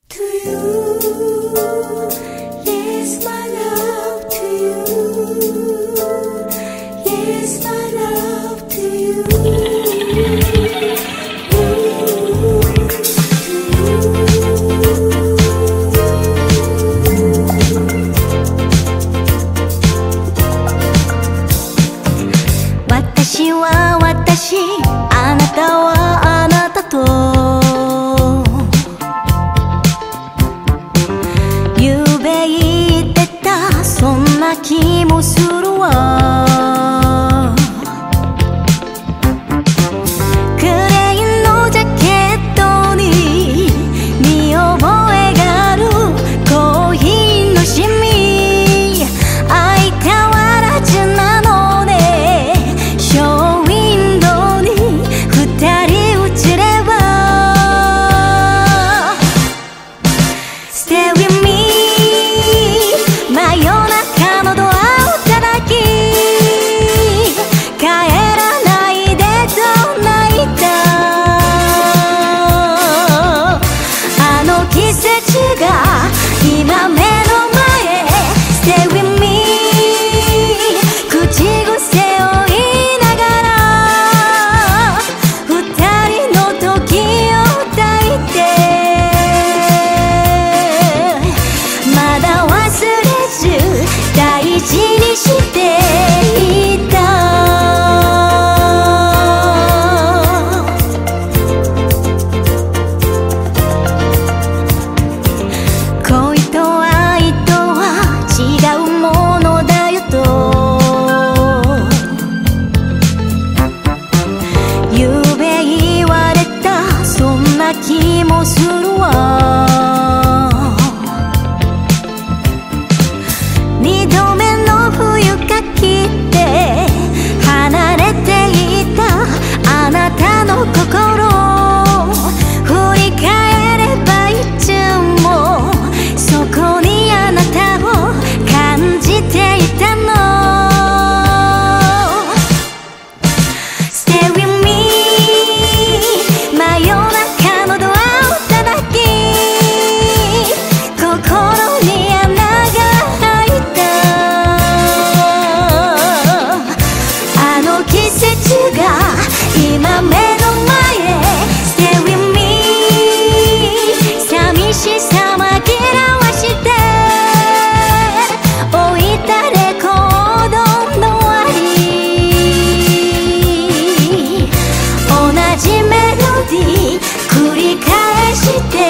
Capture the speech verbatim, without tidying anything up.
To you, yes, my love to you, yes, my love to you. Watashi wa watashi, あなたはあなたとそんな気もするわ。グレーのジャケットに見覚えがあるコーヒーのシミ、相変わらずなのね。ショーウィンドウに二人映れば Stay with me 真夜中のドアを叩き、帰らないでと泣いた。あの季節が今目の前 Stay with me 口癖を言いながら二人の時を抱いて、まだ忘れず大事にしていた。恋と愛とは違うものだよとゆうべ言われた、そんな気もするわ。二度目の冬が来て離れていたあなたの心、振り返ればいつもそこにあなたを感じていたの。 Stay with me 真夜中のドアを叩き、心に穴が開いた。あの季節が今目の前 Stay with me 寂しさ紛らわして置いたレコードの終わり、同じメロディー繰り返して